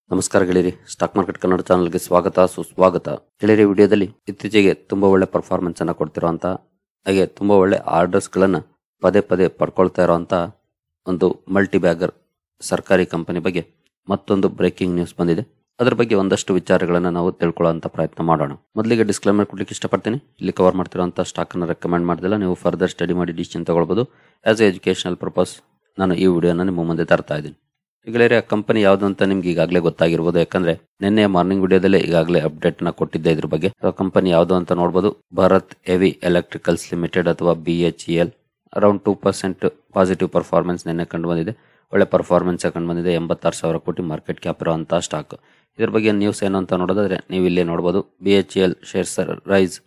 ನಮಸ್ಕಾರ ಗೆಳೆಯರಿ, stock market Kannada ಚಾನಲ್ಗೆ ಸ್ವಾಗತ ಸುಸ್ವಾಗತ. ಗೆಳೆಯರಿ, ವಿಡಿಯೋದಲ್ಲಿ ಇತ್ತೀಚೆಗೆ ತುಂಬಾ ಒಳ್ಳೆ ಪರ್ಫಾರ್ಮೆನ್ಸ್ ಅನ್ನ ಕೊಡ್ತಿರುವಂತ ಹಾಗೆ ತುಂಬಾ ಒಳ್ಳೆ ಆರ್ಡರ್ಸ್ ಗಳನ್ನ ಪದೇ ಪದೇ ಪಡ್ಕೊಳ್ತಾ ಇರುವಂತ ಒಂದು ಮಲ್ಟಿ ಬ್ಯಾಗರ್ ಸರ್ಕಾರಿ ಕಂಪನಿ ಬಗ್ಗೆ ಮತ್ತೊಂದು ಬ್ರೇಕಿಂಗ್ ನ್ಯೂಸ್ ಬಂದಿದೆ. ಅದರ ಬಗ್ಗೆ ಒಂದಷ್ಟು ವಿಚಾರಗಳನ್ನ ನಾವು ತಿಳ್ಕೊಳ್ಳುವಂತ ಪ್ರಯತ್ನ ಮಾಡೋಣ. ಮೊದಲಿಗೆ ಡಿಸ್ಕ್ಲೇಮರ್ ಕೊಡ್ಲಿಕ್ಕೆ ಇಷ್ಟಪಡ್ತೀನಿ. ಇಲ್ಲಿ ಕವರ್ ಮಾಡ್ತಿರುವಂತ ಸ್ಟಾಕ್ ಅನ್ನ ರೆಕಮೆಂಡ್ ಮಾಡ್ತಿಲ್ಲ, ನೀವು ಫರ್ದರ್ ಸ್ಟಡಿ ಮಾಡಿ ಡಿಸಿಷನ್ ತಗೊಳ್ಬಹುದು. ಆಸ್ ಎ ಎಜುಕೇಶನಲ್ ಪರ್ಪಸ್ ನಾನು ಈ ವಿಡಿಯೋನ ನಿಮ್ಮ ಮುಂದೆ ತರ್ತಾ ಇದ್ದೀನಿ. ಗೆಳೆಯರೆ, ಕಂಪನಿ ಯಾವ್ದು ಅಂತ ನಿಮ್ಗೆ ಈಗಾಗಲೇ ಗೊತ್ತಾಗಿರ್ಬೋದು, ಯಾಕಂದ್ರೆ ನಿನ್ನೆ ಮಾರ್ನಿಂಗ್ ವಿಡಿಯೋದಲ್ಲೇ ಈಗಾಗಲೇ ಅಪ್ಡೇಟ್ ನ ಕೊಟ್ಟಿದ್ದೆ ಇದ್ರ ಬಗ್ಗೆ. ಕಂಪನಿ ಯಾವ್ದು ಅಂತ ನೋಡಬಹುದು. ಭಾರತ್ ಹೆವಿ ಎಲೆಕ್ಟ್ರಿಕಲ್ಸ್ ಲಿಮಿಟೆಡ್ ಅಥವಾ BHEL. ಅರೌಂಡ್ 2% ಪಾಸಿಟಿವ್ ಪರ್ಫಾರ್ಮೆನ್ಸ್ ನಿನ್ನೆ ಕಂಡು ಬಂದಿದೆ. ಒಳ್ಳೆ ಪರ್ಫಾರ್ಮೆನ್ಸ್ ಕಂಡು ಬಂದಿದೆ. 86,000 ಕೋಟಿ ಮಾರ್ಕೆಟ್ ಕ್ಯಾಪ್ ಇರುವಂತಹ ಸ್ಟಾಕ್. ಇದ್ರ ಬಗ್ಗೆ ನ್ಯೂಸ್ ಏನು ಅಂತ ನೋಡೋದಾದ್ರೆ ನೀವು ಇಲ್ಲೇ ನೋಡಬಹುದು. BHEL shares rise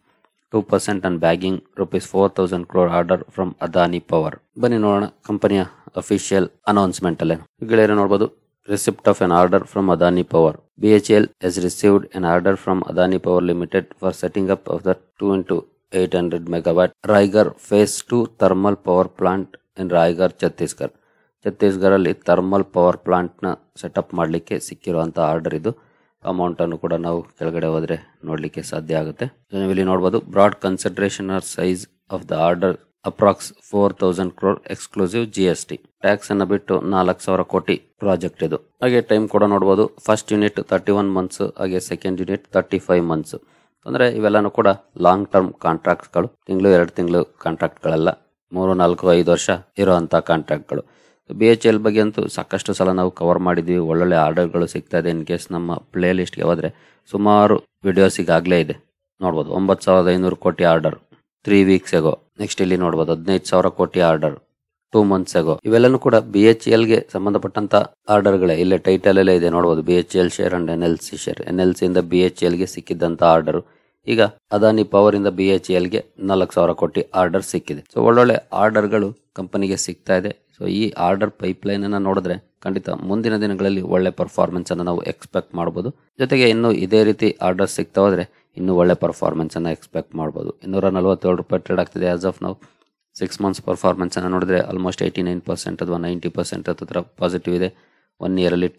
2% and bagging ₹4,000 crore order from Adani Power. ಬನ್ನಿ ನೋಡೋಣ ಕಂಪನಿಯ ಅಫಿಷಿಯಲ್ ಅನೌನ್ಸ್ಮೆಂಟ್ ಅಲ್ಲೇ. ಗೆಳೆಯರೆ ನೋಡಬಹುದು, receipt of an order from Adani Power. BHEL has received an order from Adani Power Limited for setting up of the 2 into 800 megawatt Raigarh Phase 2 thermal power plant in Raigarh, Chhattisgarh. ಛತ್ತೀಸ್ಗಢಲ್ಲಿ thermal power plant ನ setup ಮಾಡಲಿಕ್ಕೆ ಸಿಕ್ಕಿರುವಂತಹ order ಇದು. Amount ಅನ್ನು ಕೂಡ ನಾವು ಕೆಳಗಡೆ ಹೋದ್ರೆ ನೋಡ್ಲಿಕ್ಕೆ ಸಾಧ್ಯ ಆಗುತ್ತೆ. ಇಲ್ಲಿ ನೋಡಬಹುದು, broad consideration or size of the order approx 4,000 crore exclusive GST. Tax ಅನ್ನ ಬಿಟ್ಟು 4,000 ಕೋಟಿ ಪ್ರಾಜೆಕ್ಟ್ ಇದು. ಹಾಗೆ ಟೈಮ್ ಕೂಡ ನೋಡಬಹುದು. ಫಸ್ಟ್ ಯೂನಿಟ್ 31 ಮಂತ್ಸ್, ಹಾಗೆ ಸೆಕೆಂಡ್ ಯೂನಿಟ್ 35 ಮಂತ್ಸ್. ಅಂದ್ರೆ ಇವೆಲ್ಲಾನು ಕೂಡ ಲಾಂಗ್ ಟರ್ಮ್ ಕಾಂಟ್ರಾಕ್ಟ್ ಗಳು, ತಿಂಗಳು 2 ತಿಂಗಳು ಕಾಂಟ್ರಾಕ್ಟ್ ಗಳಲ್ಲ, 3, 4, 5 ವರ್ಷ ಇರುವಂತಹ ಕಾಂಟ್ರಾಕ್ಟ್ ಗಳು. BHEL ಬಗ್ಗೆ ಅಂತೂ ಸಾಕಷ್ಟು ಸಲ ನಾವು ಕವರ್ ಮಾಡಿದ್ವಿ. ಒಳ್ಳೊಳ್ಳೆ ಆರ್ಡರ್ಗಳು ಸಿಗ್ತಾ ಇದೆ. ಇನ್ ಕೇಸ್ ನಮ್ಮ ಪ್ಲೇ ಲಿಸ್ಟ್ಗೆ ಹೋದ್ರೆ ಸುಮಾರು ವಿಡಿಯೋಸ್ ಈಗಾಗಲೇ ಇದೆ. ನೋಡ್ಬೋದು 9,500 ಕೋಟಿ ಆರ್ಡರ್ 3 ವೀಕ್ಸ್ ಎಗೋ. ನೆಕ್ಸ್ಟ್ ಇಲ್ಲಿ ನೋಡ್ಬೋದು 15,000 ಕೋಟಿ ಆರ್ಡರ್ 2 ಮಂತ್ಸ್ ಎಗೋ. ಇವೆಲ್ಲನೂ ಕೂಡ BHEL ಗೆ ಸಂಬಂಧಪಟ್ಟಂತ ಆರ್ಡರ್ಗಳೇ. ಇಲ್ಲೇ ಟೈಟಲ್ ಎಲ್ಲ ಇದೆ ನೋಡ್ಬೋದು, BHEL share and NLC share. NLC ಇಂದ BHEL ಗೆ ಸಿಕ್ಕಿದ್ದಂತ ಆರ್ಡರ್ ಈಗ ಅದಾನಿ ಪವರ್ ಇಂದ BHEL ಗೆ 4,000 ಕೋಟಿ ಆರ್ಡರ್ ಸಿಕ್ಕಿದೆ. ಸೊ ಒಳ್ಳೊಳ್ಳೆ ಆರ್ಡರ್ಗಳು ಕಂಪನಿಗೆ ಸಿಗ್ತಾ ಇದೆ. ಸೊ ಈ ಆರ್ಡರ್ ಪೈಪ್ಲೈನ್ ಅನ್ನ ನೋಡಿದ್ರೆ ಖಂಡಿತ ಮುಂದಿನ ದಿನಗಳಲ್ಲಿ ಒಳ್ಳೆ ಪರ್ಫಾರ್ಮೆನ್ಸ್ ಅನ್ನು ನಾವು ಎಕ್ಸ್ಪೆಕ್ಟ್ ಮಾಡಬಹುದು. ಜೊತೆಗೆ ಇನ್ನು ಇದೇ ರೀತಿ ಆರ್ಡರ್ ಸಿಗ್ತಾ ಹೋದ್ರೆ ಇನ್ನು ಒಳ್ಳೆ ಪರ್ಫಾರ್ಮೆನ್ಸ್ ಅನ್ನ ಎಕ್ಸ್ಪೆಕ್ಟ್ ಮಾಡಬಹುದು. 247 ರೂಪಾಯಿ ಟ್ರೇಡ್ ಆಗ್ತಿದೆ ಆಸ್ ಆಫ್ ನಾವು. 6 ಮಂತ್ಸ್ ಪರ್ಫಾರ್ಮೆನ್ಸ್ ಅನ್ನ ನೋಡಿದ್ರೆ ಆಲ್ಮೋಸ್ಟ್ 89% ಅಥವಾ 90% ಹತ್ರ ಪಾಸಿಟಿವ್ ಇದೆ. 1 ಇಯರ್ ಅಲ್ಲಿ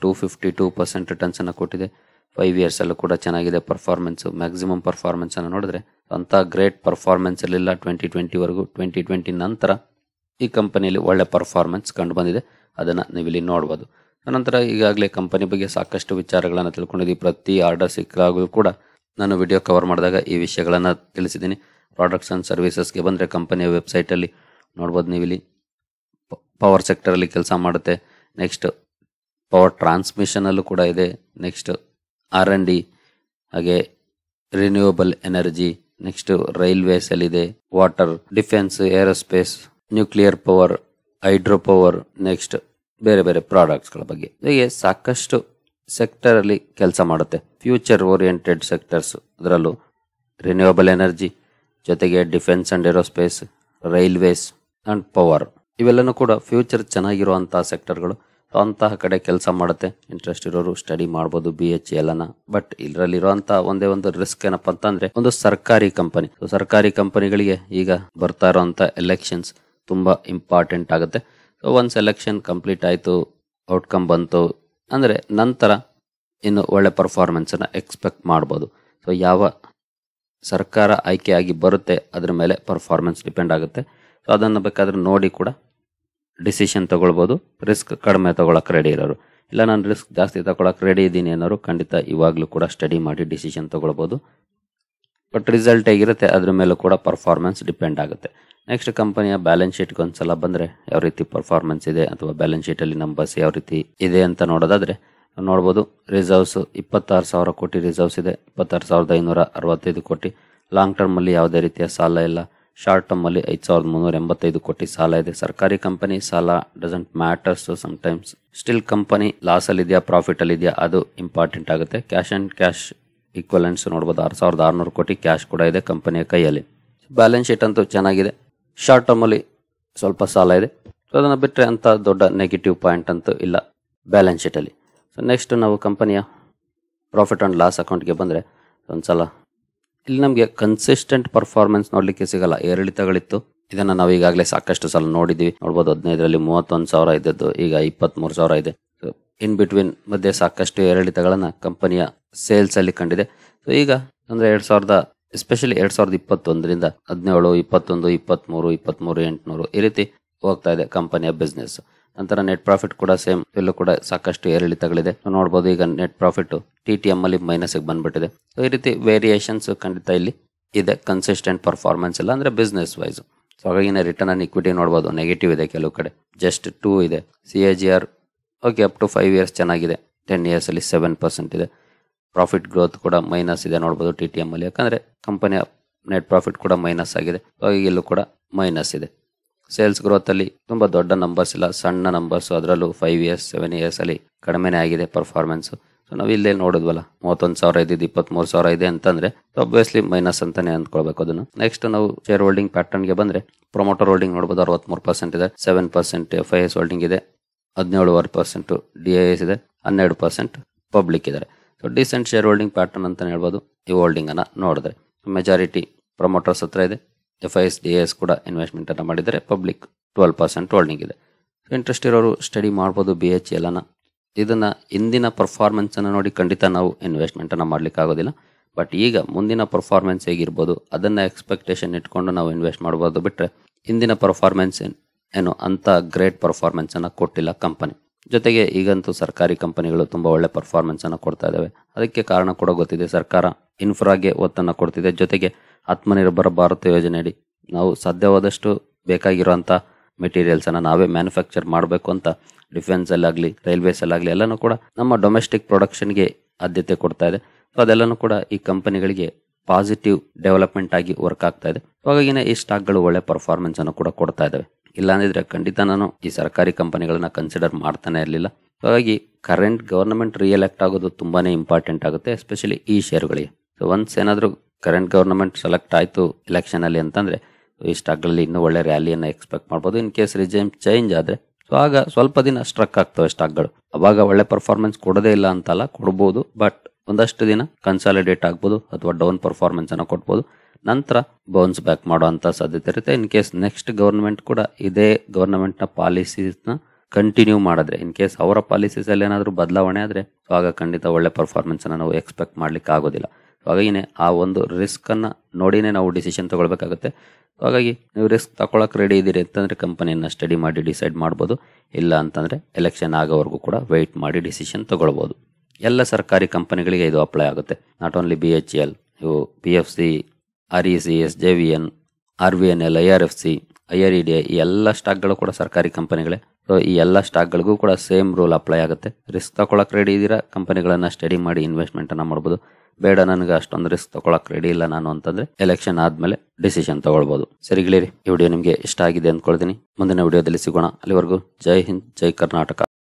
252% ರಿಟರ್ನ್ಸ್ ಅನ್ನ ಕೊಟ್ಟಿದೆ. 5 ಇಯರ್ಸ್ ಅಲ್ಲೂ ಕೂಡ ಚೆನ್ನಾಗಿದೆ ಪರ್ಫಾರ್ಮೆನ್ಸ್. ಮ್ಯಾಕ್ಸಿಮಮ್ ಪರ್ಫಾರ್ಮೆನ್ಸ್ ಅನ್ನ ನೋಡಿದ್ರೆ ಅಂತ ಗ್ರೇಟ್ ಪರ್ಫಾರ್ಮೆನ್ಸ್ ಇರಲಿಲ್ಲ 2020 ವರೆಗೂ. 2020 ನಂತರ ಈ ಕಂಪನಿಯಲ್ಲಿ ಒಳ್ಳೆ ಪರ್ಫಾರ್ಮೆನ್ಸ್ ಕಂಡು ಬಂದಿದೆ. ಅದನ್ನ ನೀವಿಲ್ಲಿ ನೋಡಬಹುದು. ನಂತರ ಈಗಾಗಲೇ ಕಂಪನಿ ಬಗ್ಗೆ ಸಾಕಷ್ಟು ವಿಚಾರಗಳನ್ನ ತಿಳ್ಕೊಂಡಿದ್ದೀವಿ. ಪ್ರತಿ ಆರ್ಡರ್ ಸಿಕ್ಕಾಗಲೂ ಕೂಡ ನಾನು ವಿಡಿಯೋ ಕವರ್ ಮಾಡಿದಾಗ ಈ ವಿಷಯಗಳನ್ನ ತಿಳಿಸಿದ್ದೀನಿ. ಪ್ರಾಡಕ್ಟ್ಸ್ ಅಂಡ್ ಸರ್ವಿಸಸ್ಗೆ ಬಂದ್ರೆ ಕಂಪನಿಯ ವೆಬ್ಸೈಟ್ ಅಲ್ಲಿ ನೋಡಬಹುದು. ನೀವಿಲ್ಲಿ ಪವರ್ ಸೆಕ್ಟರ್ ಅಲ್ಲಿ ಕೆಲಸ ಮಾಡುತ್ತೆ. ನೆಕ್ಸ್ಟ್ ಪವರ್ ಟ್ರಾನ್ಸ್ಮಿಷನ್ ಅಲ್ಲೂ ಕೂಡ ಇದೆ. ನೆಕ್ಸ್ಟ್ R&D, ಹಾಗೆ ರಿನ್ಯೂಯಬಲ್ ಎನರ್ಜಿ, ನೆಕ್ಸ್ಟ್ ರೈಲ್ವೇಸ್ ಅಲ್ಲಿ ಇದೆ, water, defence, aerospace, nuclear power, hydro power, next ಬೇರೆ ಬೇರೆ ಪ್ರಾಡಕ್ಟ್ಸ್ ಗಳ ಬಗ್ಗೆ ಹೀಗೆ ಸಾಕಷ್ಟು ಸೆಕ್ಟರ್ ಅಲ್ಲಿ ಕೆಲಸ ಮಾಡುತ್ತೆ. ಫ್ಯೂಚರ್ ಓರಿಯೆಂಟೆಡ್ ಸೆಕ್ಟರ್ಸ್, ಅದರಲ್ಲೂ ರಿನ್ಯೂಯಬಲ್ ಎನರ್ಜಿ ಜೊತೆಗೆ defence and aerospace, railways and power, ಇವೆಲ್ಲನೂ ಕೂಡ ಫ್ಯೂಚರ್ ಚೆನ್ನಾಗಿರುವಂತಹ ಸೆಕ್ಟರ್ಗಳು. ಅಂತಹ ಕಡೆ ಕೆಲಸ ಮಾಡುತ್ತೆ. ಇಂಟ್ರೆಸ್ಟ್ ಇರೋರು ಸ್ಟಡಿ ಮಾಡಬಹುದು BHEL ಅನ್ನ. ಬಟ್ ಇದರಲ್ಲಿರುವಂತಹ ಒಂದೇ ಒಂದು ರಿಸ್ಕ್ ಏನಪ್ಪಾ ಅಂತಂದ್ರೆ, ಒಂದು ಸರ್ಕಾರಿ ಕಂಪನಿ. ಸರ್ಕಾರಿ ಕಂಪನಿಗಳಿಗೆ ಈಗ ಬರ್ತಾ ಇರುವಂತ ಎಲೆಕ್ಷನ್ಸ್ ತುಂಬಾ ಇಂಪಾರ್ಟೆಂಟ್ ಆಗುತ್ತೆ. ಸೊ ಒನ್ಸ್ ಎಲೆಕ್ಷನ್ ಕಂಪ್ಲೀಟ್ ಆಯ್ತು, ಔಟ್ಕಮ್ ಬಂತು ಅಂದ್ರೆ ನಂತರ ಇನ್ನು ಒಳ್ಳೆ ಪರ್ಫಾರ್ಮೆನ್ಸ್ ಅನ್ನ ಎಕ್ಸ್ಪೆಕ್ಟ್ ಮಾಡಬಹುದು. ಸೊ ಯಾವ ಸರ್ಕಾರ ಆಯ್ಕೆಯಾಗಿ ಬರುತ್ತೆ ಅದ್ರ ಮೇಲೆ ಪರ್ಫಾರ್ಮೆನ್ಸ್ ಡಿಪೆಂಡ್ ಆಗುತ್ತೆ. ಸೊ ಅದನ್ನ ಬೇಕಾದ್ರೆ ನೋಡಿ ಕೂಡ ಡಿಸಿಷನ್ ತಗೊಳ್ಬಹುದು. ರಿಸ್ಕ್ ಕಡಿಮೆ ತಗೊಳಕ್ ರೆಡಿ ಇರೋರು, ಇಲ್ಲ ನಾನು ರಿಸ್ಕ್ ಜಾಸ್ತಿ ತಗೊಳಕ್ ರೆಡಿ ಇದ್ದೀನಿ ಅನ್ನೋರು ಖಂಡಿತ ಇವಾಗ್ಲೂ ಕೂಡ ಸ್ಟಡಿ ಮಾಡಿ ಡಿಸಿಷನ್ ತಗೊಳ್ಬಹುದು. ಬಟ್ ರಿಸಲ್ಟ್ ಹೇಗಿರುತ್ತೆ ಅದ್ರ ಮೇಲೂ ಕೂಡ ಪರ್ಫಾರ್ಮೆನ್ಸ್ ಡಿಪೆಂಡ್ ಆಗುತ್ತೆ. ನೆಕ್ಸ್ಟ್ ಕಂಪನಿಯ ಬ್ಯಾಲೆನ್ಸ್ ಶೀಟ್ಗೆ ಒಂದ್ಸಲ ಬಂದ್ರೆ ಯಾವ ರೀತಿ ಪರ್ಫಾರ್ಮೆನ್ಸ್ ಇದೆ ಅಥವಾ ಬ್ಯಾಲೆನ್ಸ್ ಶೀಟ್ ಅಲ್ಲಿ ನಂಬರ್ಸ್ ಯಾವ ರೀತಿ ಇದೆ ಅಂತ ನೋಡೋದಾದ್ರೆ ನೋಡಬಹುದು. ರಿಸರ್ವ್ಸ್ 26,000 ಕೋಟಿ ರಿಸರ್ವ್ಸ್ ಇದೆ. 26,565 ಕೋಟಿ. ಲಾಂಗ್ ಟರ್ಮ್ ಅಲ್ಲಿ ಯಾವುದೇ ರೀತಿಯ ಸಾಲ ಇಲ್ಲ. ಶಾರ್ಟ್ ಟರ್ಮ್ ಅಲ್ಲಿ 5,385 ಕೋಟಿ ಸಾಲ ಇದೆ. ಸರ್ಕಾರಿ ಕಂಪನಿ ಸಾಲ doesn't matters sometimes. Still company loss ಅಲ್ಲಿ ಇದೆಯಾ ಪ್ರಾಫಿಟ್ ಅಲ್ಲಿ ಇದೆಯಾ ಅದು ಇಂಪಾರ್ಟೆಂಟ್ ಆಗುತ್ತೆ. ಕ್ಯಾಶ್ ಅಂಡ್ ಕ್ಯಾಶ್ ಈಕ್ವಲೆಂಟ್ಸ್ ನೋಡಬಹುದು. 6,600 ಕೋಟಿ ಕ್ಯಾಶ್ ಕೂಡ ಇದೆ ಕಂಪನಿಯ ಕೈಯಲ್ಲಿ. ಬ್ಯಾಲೆನ್ಸ್ ಶೀಟ್ ಅಂತೂ ಚೆನ್ನಾಗಿದೆ. ಶಾರ್ಟ್ ಟರ್ಮ್ ಅಲ್ಲಿ ಸ್ವಲ್ಪ ಸಾಲ ಇದೆ. ಸೊ ಅದನ್ನ ಬಿಟ್ಟರೆ ಅಂತ ದೊಡ್ಡ ನೆಗೆಟಿವ್ ಪಾಯಿಂಟ್ ಅಂತೂ ಇಲ್ಲ ಬ್ಯಾಲೆನ್ಸ್ ಶೀಟ್ ಅಲ್ಲಿ. ಸೊ ನೆಕ್ಸ್ಟ್ ನಾವು ಕಂಪನಿಯ ಪ್ರಾಫಿಟ್ ಅಂಡ್ ಲಾಸ್ ಅಕೌಂಟ್ಗೆ ಬಂದ್ರೆ ಒಂದ್ಸಲ ಇಲ್ಲಿ ನಮಗೆ ಕನ್ಸಿಸ್ಟೆಂಟ್ ಪರ್ಫಾರ್ಮೆನ್ಸ್ ನೋಡ್ಲಿಕ್ಕೆ ಸಿಗಲ್ಲ. ಏರಿಳಿತಗಳಿತ್ತು. ಇದನ್ನ ನಾವು ಈಗಾಗಲೇ ಸಾಕಷ್ಟು ಸಲ ನೋಡಿದೀವಿ. ನೋಡಬಹುದು 15ರಲ್ಲಿ 31,000 ಇದ್ದದ್ದು ಈಗ 23,000 ಇದೆ. ಇನ್ ಬಿಟ್ವೀನ್ ಮಧ್ಯೆ ಸಾಕಷ್ಟು ಏರಿಳಿತಗಳನ್ನ ಕಂಪನಿಯ ಸೇಲ್ಸ್ ಅಲ್ಲಿ ಕಂಡಿದೆ. ಸೊ ಈಗ ಅಂದ್ರೆ ಎಸ್ಪೆಷಲಿ 2021ರಿಂದ 17, 21, 23, 800 ಈ ರೀತಿ ಹೋಗ್ತಾ ಇದೆ ಕಂಪನಿಯ ಬಿಸ್ನೆಸ್. ನಂತರ ನೆಟ್ ಪ್ರಾಫಿಟ್ ಕೂಡ ಸೇಮ್, ಇಲ್ಲೂ ಕೂಡ ಸಾಕಷ್ಟು ಏರಿಳಿತಗಳಿದೆ. ನೋಡಬಹುದು ಈಗ ನೆಟ್ ಪ್ರಾಫಿಟ್ TTM ಅಲ್ಲಿ ಮೈನಸ್ ಬಂದ್ಬಿಟ್ಟಿದೆ. ಸೊ ಈ ರೀತಿ ವೇರಿಯೇಷನ್ಸ್ ಖಂಡಿತ ಇಲ್ಲಿ ಇದೆ. ಕನ್ಸಿಸ್ಟೆಂಟ್ ಪರ್ಫಾರ್ಮೆನ್ಸ್ ಇಲ್ಲ ಅಂದ್ರೆ ಬಿಸ್ನೆಸ್ ವೈಸ್. ಸೊ ಹಾಗಾಗಿ ರಿಟರ್ನ್ ಆನ್ ಇಕ್ವಿಟಿ ನೋಡಬಹುದು ನೆಗೆಟಿವ್ ಇದೆ, ಕೆಲವು ಕಡೆ ಜಸ್ಟ್ 2 ಇದೆ. CAGR okay up to 5 years ಚೆನ್ನಾಗಿದೆ, 10 ಇಯರ್ಸ್ ಅಲ್ಲಿ 7% ಇದೆ. ಪ್ರಾಫಿಟ್ ಗ್ರೋತ್ ಕೂಡ ಮೈನಸ್ ಇದೆ ನೋಡಬಹುದು TTM ಅಲ್ಲಿ, ಯಾಕಂದ್ರೆ ಕಂಪನಿಯ ನೆಟ್ ಪ್ರಾಫಿಟ್ ಕೂಡ ಮೈನಸ್ ಆಗಿದೆ. ಹಾಗಾಗಿ ಇಲ್ಲೂ ಕೂಡ ಮೈನಸ್ ಇದೆ. ಸೇಲ್ಸ್ ಗ್ರೋತ್ ಅಲ್ಲಿ ತುಂಬಾ ದೊಡ್ಡ ನಂಬರ್ಸ್ ಇಲ್ಲ, ಸಣ್ಣ ನಂಬರ್ಸ್, ಅದರಲ್ಲೂ 5 ಇಯರ್ಸ್ 7 ಇಯರ್ಸ್ ಅಲ್ಲಿ ಕಡಿಮೆನೇ ಆಗಿದೆ ಪರ್ಫಾರ್ಮೆನ್ಸ್. ಸೊ ನಾವು ಇಲ್ಲೇ ನೋಡಿದ್ವಲ್ಲ 31,000 ಇದ್ದಿದ್ದು 23,000 ಇದೆ ಅಂತಂದ್ರೆ ಆಬ್ವಿಯಸ್ಲಿ ಮೈನಸ್ ಅಂತಾನೆ ಅಂದ್ಕೊಳ್ಬೇಕು ಅದನ್ನು. ನೆಕ್ಸ್ಟ್ ನಾವು ಶೇರ್ ಹೋಲ್ಡಿಂಗ್ ಪ್ಯಾಟರ್ನ್ ಗೆ ಬಂದ್ರೆ ಪ್ರೊಮೋಟರ್ ಹೋಲ್ಡಿಂಗ್ ನೋಡಬಹುದು 63% ಇದೆ, 7% FIS ಹೋಲ್ಡಿಂಗ್ ಇದೆ, 17% DIS ಇದೆ, 12% ಪಬ್ಲಿಕ್ ಇದ್ದಾರೆ. So decent share holding pattern ಅಂತ ಹೇಳ್ಬೋದು ಈ ಹೋಲ್ಡಿಂಗ್ ಅನ್ನ ನೋಡಿದ್ರೆ. ಮೆಜಾರಿಟಿ ಪ್ರೊಮೋಟರ್ಸ್ ಹತ್ರ ಇದೆ, FIS DIS ಕೂಡ ಇನ್ವೆಸ್ಟ್ಮೆಂಟ್ ಅನ್ನ ಮಾಡಿದರೆ, ಪಬ್ಲಿಕ್ 12% ಹೋಲ್ಡಿಂಗ್ ಇದೆ. ಇಂಟ್ರೆಸ್ಟ್ ಇರೋರು ಸ್ಟಡಿ ಮಾಡ್ಬೋದು BHEL ಅನ್ನ. ಇದನ್ನ ಇಂದಿನ ಪರ್ಫಾರ್ಮೆನ್ಸ್ ಅನ್ನ ನೋಡಿ ಖಂಡಿತ ನಾವು ಇನ್ವೆಸ್ಟ್ಮೆಂಟ್ ಅನ್ನ ಮಾಡ್ಲಿಕ್ಕೆ ಆಗೋದಿಲ್ಲ. ಬಟ್ ಈಗ ಮುಂದಿನ ಪರ್ಫಾರ್ಮೆನ್ಸ್ ಹೇಗಿರ್ಬೋದು ಅದನ್ನ ಎಕ್ಸ್ಪೆಕ್ಟೇಷನ್ ಇಟ್ಕೊಂಡು ನಾವು ಇನ್ವೆಸ್ಟ್ ಮಾಡಬಹುದು. ಬಿಟ್ರೆ ಇಂದಿನ ಪರ್ಫಾರ್ಮೆನ್ಸ್ ಏನು ಅಂತ ಗ್ರೇಟ್ ಪರ್ಫಾರ್ಮೆನ್ಸ್ ಅನ್ನ ಕೊಟ್ಟಿಲ್ಲ ಕಂಪನಿ. ಜೊತೆಗೆ ಈಗಂತೂ ಸರ್ಕಾರಿ ಕಂಪನಿಗಳು ತುಂಬಾ ಒಳ್ಳೆ ಪರ್ಫಾರ್ಮೆನ್ಸ್ ಅನ್ನ ಕೊಡ್ತಾ ಇದಾವೆ. ಅದಕ್ಕೆ ಕಾರಣ ಕೂಡ ಗೊತ್ತಿದೆ, ಸರ್ಕಾರ ಇನ್ಫ್ರಾಗೆ ಒತ್ತನ್ನ ಕೊಡ್ತಿದೆ. ಜೊತೆಗೆ ಆತ್ಮನಿರ್ಭರ ಭಾರತ ಯೋಜನೆಯಡಿ ನಾವು ಸಾಧ್ಯವಾದಷ್ಟು ಬೇಕಾಗಿರುವಂತ ಮೆಟೀರಿಯಲ್ಸ್ ಅನ್ನ ನಾವೇ ಮ್ಯಾನುಫ್ಯಾಕ್ಚರ್ ಮಾಡಬೇಕು ಅಂತ ಡಿಫೆನ್ಸ್ ಅಲ್ಲಾಗ್ಲಿ ರೈಲ್ವೇಸ್ ಅಲ್ಲಾಗ್ಲಿ ಎಲ್ಲಾನು ಕೂಡ ನಮ್ಮ ಡೊಮೆಸ್ಟಿಕ್ ಪ್ರೊಡಕ್ಷನ್ಗೆ ಆದ್ಯತೆ ಕೊಡ್ತಾ ಇದೆ. ಸೊ ಅದೆಲ್ಲಾನು ಕೂಡ ಈ ಕಂಪನಿಗಳಿಗೆ ಪಾಸಿಟಿವ್ ಡೆವಲಪ್ಮೆಂಟ್ ಆಗಿ ವರ್ಕ್ ಆಗ್ತಾ ಇದೆ. ಹಾಗಾಗಿನೇ ಈ ಸ್ಟಾಕ್ಗಳು ಒಳ್ಳೆ ಪರ್ಫಾರ್ಮೆನ್ಸ್ ಅನ್ನು ಕೂಡ ಕೊಡ್ತಾ ಇದಾವೆ. ಇಲ್ಲಾಂದಿದ್ರೆ ಖಂಡಿತ ನಾನು ಈ ಸರ್ಕಾರಿ ಕಂಪನಿಗಳನ್ನ ಕನ್ಸಿಡರ್ ಮಾಡ್ತಾನೆ ಇರಲಿಲ್ಲ. ಹಾಗಾಗಿ ಕರೆಂಟ್ ಗವರ್ನಮೆಂಟ್ ರಿಎಲೆಕ್ಟ್ ಆಗೋದು ತುಂಬಾನೇ ಇಂಪಾರ್ಟೆಂಟ್ ಆಗುತ್ತೆ, ಎಸ್ಪೆಷಲಿ ಈ ಶೇರ್ಗಳಿಗೆ. ಸೊ ಒನ್ಸ್ ಏನಾದರೂ ಕರೆಂಟ್ ಗವರ್ನಮೆಂಟ್ ಸೆಲೆಕ್ಟ್ ಆಯ್ತು ಎಲೆಕ್ಷನ್ ಅಲ್ಲಿ ಅಂತಂದ್ರೆ ಈ ಸ್ಟಾಕ್ಗಳಲ್ಲಿ ಇನ್ನೂ ಒಳ್ಳೆ ರ್ಯಾಲಿಯನ್ನ ಎಕ್ಸ್ಪೆಕ್ಟ್ ಮಾಡ್ಬೋದು. ಇನ್ ಕೇಸ್ ರಿಜೈಮ್ ಚೇಂಜ್ ಆದ್ರೆ ಸೊ ಆಗ ಸ್ವಲ್ಪ ದಿನ ಸ್ಟ್ರಕ್ ಆಗ್ತವೆ ಸ್ಟಾಕ್ಗಳು. ಅವಾಗ ಒಳ್ಳೆ ಪರ್ಫಾರ್ಮೆನ್ಸ್ ಕೊಡೋದೇ ಇಲ್ಲ ಅಂತಲ್ಲ, ಕೊಡ್ಬೋದು. ಬಟ್ ಒಂದಷ್ಟು ದಿನ ಕನ್ಸಾಲಿಡೇಟ್ ಆಗ್ಬೋದು ಅಥವಾ ಡೌನ್ ಪರ್ಫಾರ್ಮೆನ್ಸ್ ಅನ್ನ ಕೊಡ್ಬೋದು. ನಂತರ ಬೌನ್ಸ್ ಬ್ಯಾಕ್ ಮಾಡುವಂತ ಸಾಧ್ಯತೆ ಇರುತ್ತೆ. ಇನ್ ಕೇಸ್ ನೆಕ್ಸ್ಟ್ ಗವರ್ನಮೆಂಟ್ ಕೂಡ ಇದೇ ಗವರ್ನಮೆಂಟ್ ನ ಪಾಲಿಸೀಸ್ ನ ಕಂಟಿನ್ಯೂ ಮಾಡಿದ್ರೆ, ಇನ್ ಕೇಸ್ ಅವರ ಪಾಲಿಸೀಸ್ ಅಲ್ಲಿ ಏನಾದರೂ ಬದಲಾವಣೆ ಆದ್ರೆ ಆಗ ಖಂಡಿತ ಒಳ್ಳೆ ಪರ್ಫಾರ್ಮೆನ್ಸ್ ಅನ್ನ ನಾವು ಎಕ್ಸ್ಪೆಕ್ಟ್ ಮಾಡ್ಲಿಕ್ಕೆ ಆಗೋದಿಲ್ಲ. ಹಾಗಾಗಿನೇ ಆ ಒಂದು ರಿಸ್ಕ್ ಅನ್ನ ನೋಡಿನೇ ನಾವು ಡಿಸಿಷನ್ ತಗೊಳ್ಬೇಕಾಗುತ್ತೆ. ಹಾಗಾಗಿ ನೀವು ರಿಸ್ಕ್ ತಗೊಳಕ್ ರೆಡಿ ಇದ್ದೀರಿ ಅಂತಂದ್ರೆ ಕಂಪನಿಯನ್ನ ಸ್ಟಡಿ ಮಾಡಿ ಡಿಸೈಡ್ ಮಾಡ್ಬೋದು. ಇಲ್ಲ ಅಂತಂದ್ರೆ ಎಲೆಕ್ಷನ್ ಆಗೋವರೆಗೂ ಕೂಡ ವೆಯ್ಟ್ ಮಾಡಿ ಡಿಸಿಷನ್ ತಗೊಳ್ಬಹುದು. ಎಲ್ಲ ಸರ್ಕಾರಿ ಕಂಪನಿಗಳಿಗೆ ಇದು ಅಪ್ಲೈ ಆಗುತ್ತೆ. ನಾಟ್ ಓನ್ಲಿ BHEL, ಇವು PFC, REC, SJVN, RVNL, IRFC, IREDI ಈ ಎಲ್ಲ ಸ್ಟಾಕ್ಗಳು ಕೂಡ ಸರ್ಕಾರಿ ಕಂಪನಿಗಳೇ. ಸೊ ಈ ಎಲ್ಲ ಸ್ಟಾಕ್ಗಳಿಗೂ ಕೂಡ ಸೇಮ್ ರೂಲ್ ಅಪ್ಲೈ ಆಗುತ್ತೆ. ರಿಸ್ಕ್ ತಗೊಳಕ್ ರೆಡಿ ಇದ್ದೀರಾ, ಕಂಪನಿಗಳನ್ನ ಸ್ಟಡಿ ಮಾಡಿ ಇನ್ವೆಸ್ಟ್ಮೆಂಟ್ ಅನ್ನ ಮಾಡಬಹುದು. ಬೇಡ ನನಗೆ ಅಷ್ಟೊಂದು ರಿಸ್ಕ್ ತಗೊಳಕ್ ರೆಡಿ ಇಲ್ಲ ನಾನು ಅಂತಂದ್ರೆ ಎಲೆಕ್ಷನ್ ಆದ್ಮೇಲೆ ಡಿಸಿಷನ್ ತಗೊಳ್ಬಹುದು. ಸರಿಗಳಿರಿ, ಈ ವಿಡಿಯೋ ನಿಮ್ಗೆ ಇಷ್ಟ ಆಗಿದೆ ಅಂದ್ಕೊಳ್ತೀನಿ. ಮುಂದಿನ ವಿಡಿಯೋದಲ್ಲಿ ಸಿಗೋಣ. ಅಲ್ಲಿವರೆಗೂ ಜೈ ಹಿಂದ್, ಜೈ ಕರ್ನಾಟಕ.